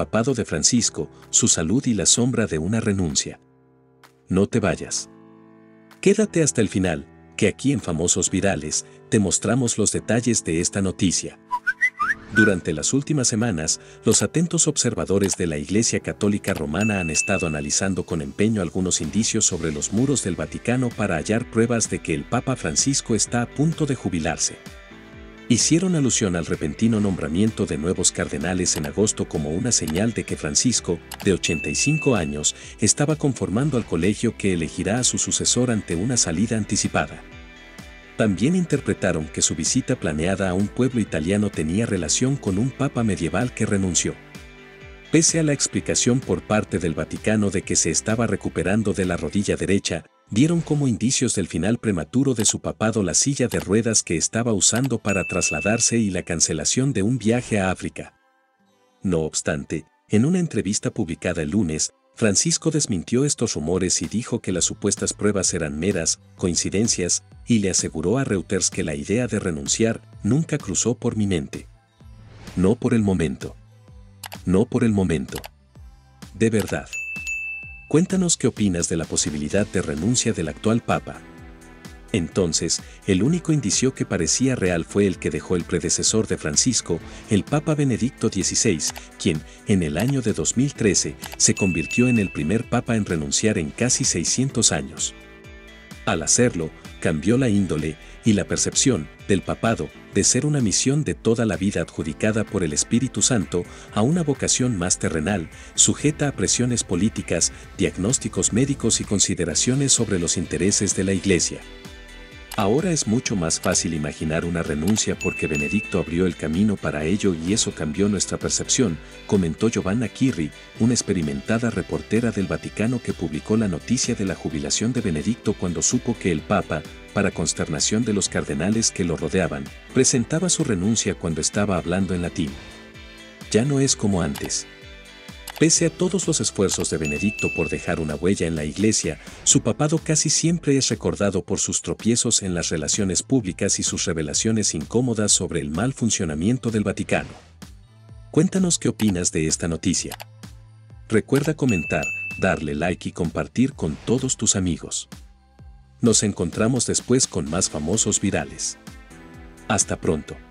papado de Francisco, su salud y la sombra de una renuncia. No te vayas. Quédate hasta el final, que aquí en Famosos Virales te mostramos los detalles de esta noticia. Durante las últimas semanas, los atentos observadores de la Iglesia Católica Romana han estado analizando con empeño algunos indicios sobre los muros del Vaticano para hallar pruebas de que el Papa Francisco está a punto de jubilarse. Hicieron alusión al repentino nombramiento de nuevos cardenales en agosto como una señal de que Francisco, de 85 años, estaba conformando al colegio que elegirá a su sucesor ante una salida anticipada. También interpretaron que su visita planeada a un pueblo italiano tenía relación con un papa medieval que renunció. Pese a la explicación por parte del Vaticano de que se estaba recuperando de la rodilla derecha, dieron como indicios del final prematuro de su papado la silla de ruedas que estaba usando para trasladarse y la cancelación de un viaje a África. No obstante, en una entrevista publicada el lunes, Francisco desmintió estos rumores y dijo que las supuestas pruebas eran meras coincidencias y le aseguró a Reuters que la idea de renunciar nunca cruzó por mi mente. No por el momento. No por el momento. De verdad. Cuéntanos qué opinas de la posibilidad de renuncia del actual Papa. Entonces, el único indicio que parecía real fue el que dejó el predecesor de Francisco, el Papa Benedicto XVI, quien, en el año de 2013, se convirtió en el primer Papa en renunciar en casi 600 años. Al hacerlo, cambió la índole y la percepción del papado de ser una misión de toda la vida adjudicada por el Espíritu Santo a una vocación más terrenal, sujeta a presiones políticas, diagnósticos médicos y consideraciones sobre los intereses de la Iglesia. Ahora es mucho más fácil imaginar una renuncia porque Benedicto abrió el camino para ello y eso cambió nuestra percepción, comentó Giovanna Chirri, una experimentada reportera del Vaticano que publicó la noticia de la jubilación de Benedicto cuando supo que el Papa, para consternación de los cardenales que lo rodeaban, presentaba su renuncia cuando estaba hablando en latín. Ya no es como antes. Pese a todos los esfuerzos de Benedicto por dejar una huella en la Iglesia, su papado casi siempre es recordado por sus tropiezos en las relaciones públicas y sus revelaciones incómodas sobre el mal funcionamiento del Vaticano. Cuéntanos qué opinas de esta noticia. Recuerda comentar, darle like y compartir con todos tus amigos. Nos encontramos después con más Famosos Virales. Hasta pronto.